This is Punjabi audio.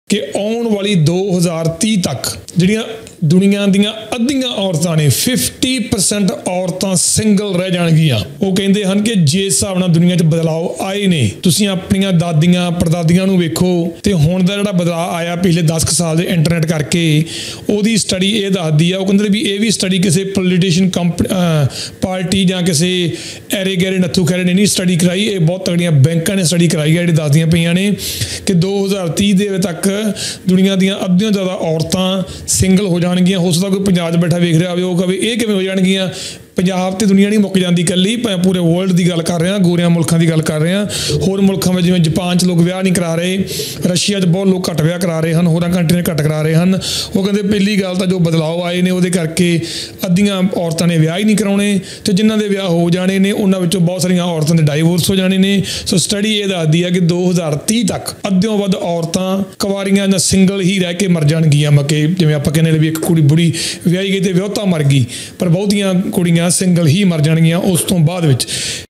कि आने वाली 2030 तक ਜਿਹੜੀਆਂ ਦੁਨੀਆ ਦੀਆਂ ਅੱਧੀਆਂ ਔਰਤਾਂ ਨੇ 50% ਔਰਤਾਂ ਸਿੰਗਲ ਰਹਿ ਜਾਣਗੀਆਂ। ਉਹ ਕਹਿੰਦੇ ਹਨ ਕਿ ਜੇ ਹਿਸਾਬ ਨਾਲ ਦੁਨੀਆ 'ਚ ਬਦਲਾਅ ਆਏ ਨੇ, ਤੁਸੀਂ ਆਪਣੀਆਂ ਦਾਦੀਆਂ ਪੜਦਾਦੀਆਂ ਨੂੰ ਵੇਖੋ ਤੇ ਹੁਣ ਦਾ ਜਿਹੜਾ ਬਦਲਾਅ ਆਇਆ ਪਿਛਲੇ 10 ਸਾਲ ਦੇ ਇੰਟਰਨੈਟ ਕਰਕੇ, ਉਹਦੀ ਸਟੱਡੀ ਇਹ ਦੱਸਦੀ ਆ। ਉਹ ਕਹਿੰਦੇ ਵੀ ਇਹ ਵੀ ਸਟੱਡੀ ਕਿਸੇ ਪੋਲੀਟੀਸ਼ੀਅਨ ਪਾਰਟੀ ਜਾਂ ਕਿਸੇ ਐਰੇ ਗੈਰੇ ਨੱਥੂ ਖੈਰੇ ਨੇ ਨਹੀਂ ਸਟੱਡੀ ਕਰਾਈ, ਇਹ ਬਹੁਤ ਤਗੜੀਆਂ ਬੈਂਕਾਂ ਨੇ ਸਟੱਡੀ ਕਰਾਈ ਹੈ, ਜਿਹੜੀ ਦੱਸਦੀਆਂ ਪਈਆਂ ਨੇ ਕਿ 2030 ਦੇ ਤੱਕ ਦੁਨੀਆ ਦੀਆਂ ਅੱਧੀਆਂ ਜ਼ਿਆਦਾ ਔਰਤਾਂ ਸਿੰਗਲ ਹੋ ਜਾਣਗੀਆਂ। ਹੋ ਸਕਦਾ ਕੋਈ ਪੰਜਾਬ 'ਚ ਬੈਠਾ ਵੇਖ ਰਿਹਾ ਹੋਵੇ, ਉਹ ਕਹੇ ਇਹ ਕਿਵੇਂ ਹੋ ਜਾਣਗੀਆਂ। ਪੰਜਾਬ ਤੇ ਦੁਨੀਆ ਨਹੀਂ ਮੁੱਕ ਜਾਂਦੀ ਇਕੱਲੀ, ਪੂਰੇ ਵਰਲਡ ਦੀ ਗੱਲ ਕਰ ਰਹੇ ਹਾਂ, ਗੋਰਿਆਂ ਮੁਲਕਾਂ ਦੀ ਗੱਲ ਕਰ ਰਹੇ ਹਾਂ। ਹੋਰ ਮੁਲਕਾਂ ਵਿੱਚ ਜਿਵੇਂ ਜਾਪਾਨ 'ਚ ਲੋਕ ਵਿਆਹ ਨਹੀਂ ਕਰਾ ਰਹੇ, ਰਸ਼ੀਆ 'ਚ ਬਹੁਤ ਲੋਕ ਘੱਟ ਵਿਆਹ ਕਰਾ ਰਹੇ ਹਨ, ਹੋਰਾਂ ਕੰਟਰੀਆਂ ਘੱਟ ਕਰਾ ਰਹੇ ਹਨ। ਉਹ ਕਹਿੰਦੇ ਪਹਿਲੀ ਗੱਲ ਤਾਂ ਜੋ ਬਦਲਾਅ ਆਏ ਨੇ ਉਹਦੇ ਕਰਕੇ ਅੱਧੀਆਂ ਔਰਤਾਂ ਨੇ ਵਿਆਹ ਹੀ ਨਹੀਂ ਕਰਾਉਣੇ, ਅਤੇ ਜਿਨ੍ਹਾਂ ਦੇ ਵਿਆਹ ਹੋ ਜਾਣੇ ਨੇ ਉਹਨਾਂ ਵਿੱਚੋਂ ਬਹੁਤ ਸਾਰੀਆਂ ਔਰਤਾਂ ਦੇ ਡਾਈਵੋਰਸ ਹੋ ਜਾਣੇ ਨੇ। ਸੋ ਸਟੱਡੀ ਇਹ ਦੱਸਦੀ ਹੈ ਕਿ 2030 ਤੱਕ ਅੱਧਿਓਂ ਵੱਧ ਔਰਤਾਂ ਕੁਆਰੀਆਂ ਜਾਂ ਸਿੰਗਲ ਹੀ ਰਹਿ ਕੇ ਮਰ ਜਾਣਗੀਆਂ। ਕਿ ਜਿਵੇਂ ਆਪਾਂ ਕਹਿੰਦੇ ਵੀ ਇੱਕ ਕੁੜੀ ਬੁੜੀ ਵਿਆਹੀ ਗਈ ਅਤੇ ਵਿਆਹੁਤਾ ਮਰ ਗਈ, ਪਰ ਬਹੁਤੀਆਂ ਕੁੜੀਆਂ ਸਿੰਗਲ ਹੀ ਮਰ ਜਾਣਗੀਆਂ ਉਸ ਤੋਂ ਬਾਅਦ ਵਿੱਚ।